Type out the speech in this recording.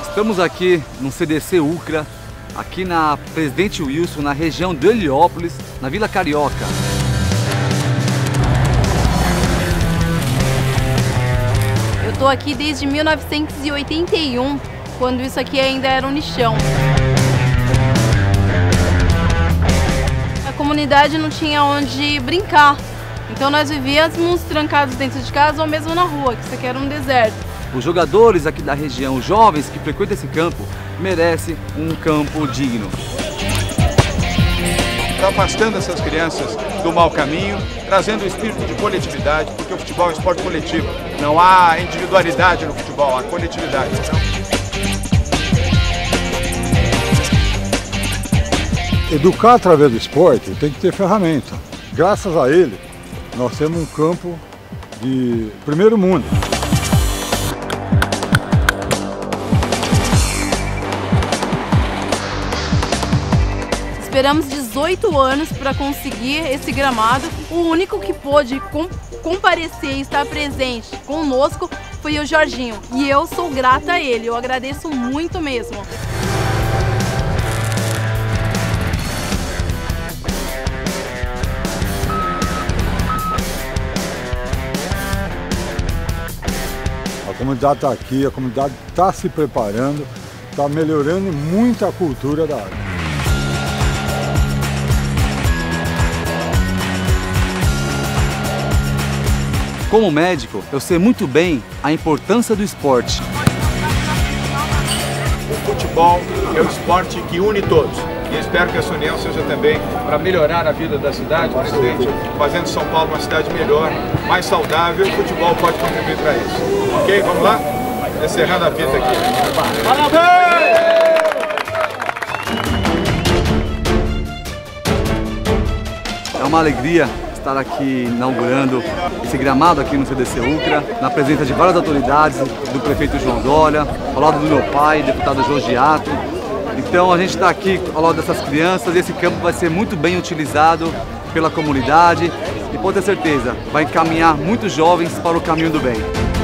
Estamos aqui no CDC Ucra, aqui na Presidente Wilson, na região de Heliópolis, na Vila Carioca. Eu estou aqui desde 1981, quando isso aqui ainda era um lixão. A comunidade não tinha onde brincar, então nós vivíamos trancados dentro de casa ou mesmo na rua, que isso aqui era um deserto. Os jogadores aqui da região, os jovens que frequentam esse campo, merecem um campo digno. Está afastando essas crianças do mau caminho, trazendo o espírito de coletividade, porque o futebol é um esporte coletivo. Não há individualidade no futebol, há coletividade. Educar através do esporte tem que ter ferramenta. Graças a ele, nós temos um campo de primeiro mundo. Esperamos 18 anos para conseguir esse gramado. O único que pôde comparecer e estar presente conosco foi o Jorginho. E eu sou grata a ele, eu agradeço muito mesmo. A comunidade está aqui, a comunidade está se preparando, está melhorando muito a cultura da área. Como médico, eu sei muito bem a importância do esporte. O futebol é o esporte que une todos. E espero que essa união seja também para melhorar a vida da cidade, presidente, fazendo São Paulo uma cidade melhor, mais saudável. O futebol pode contribuir para isso. Ok? Vamos lá? Encerrando a fita aqui. Parabéns! É uma alegria estar aqui inaugurando esse gramado aqui no CDC Ucra, na presença de várias autoridades, do prefeito João Dória, ao lado do meu pai, deputado Jorgiato. Então a gente está aqui ao lado dessas crianças e esse campo vai ser muito bem utilizado pela comunidade e pode ter certeza, vai encaminhar muitos jovens para o caminho do bem.